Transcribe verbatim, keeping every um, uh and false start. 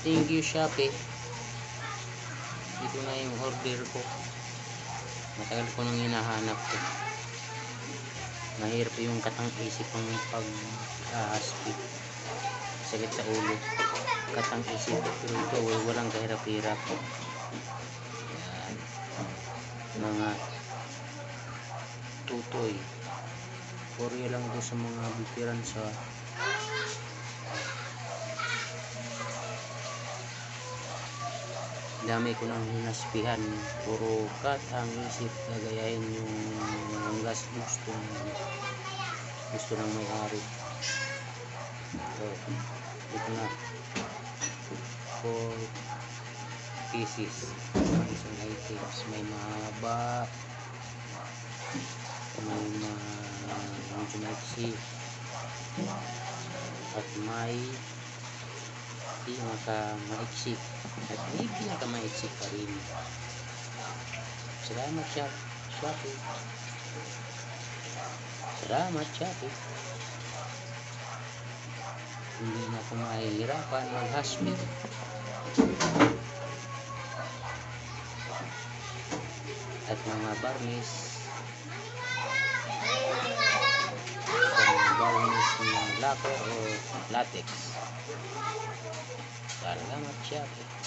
Thank you, Shopee. Ito na yung order ko. Matagal ko nang hinahanap ko. Mahirap yung katang-isip ang pag-aaspi. Sakit sa ulo. Katang-isip. Pero ito, walang kahirap-hirap. Yan. Mga tutoy. Korya lang po sa mga butiran sa dami ko nang hinaspihan. Puro kat ang isip gagayahin yung hanggas gusto gusto ng may-ari. So, ito na four pieces ng isang items. May mahaba, may medyo maiksi, at may di maka maiksi, at may pinaka maiksi pa rin. Salamat Shop Shopee. Salamat Shopee. Hindi na ako mahihirapan mag-hospital. At mga barnis, mga barnis ng lacquer o latex. Salamat Shopee.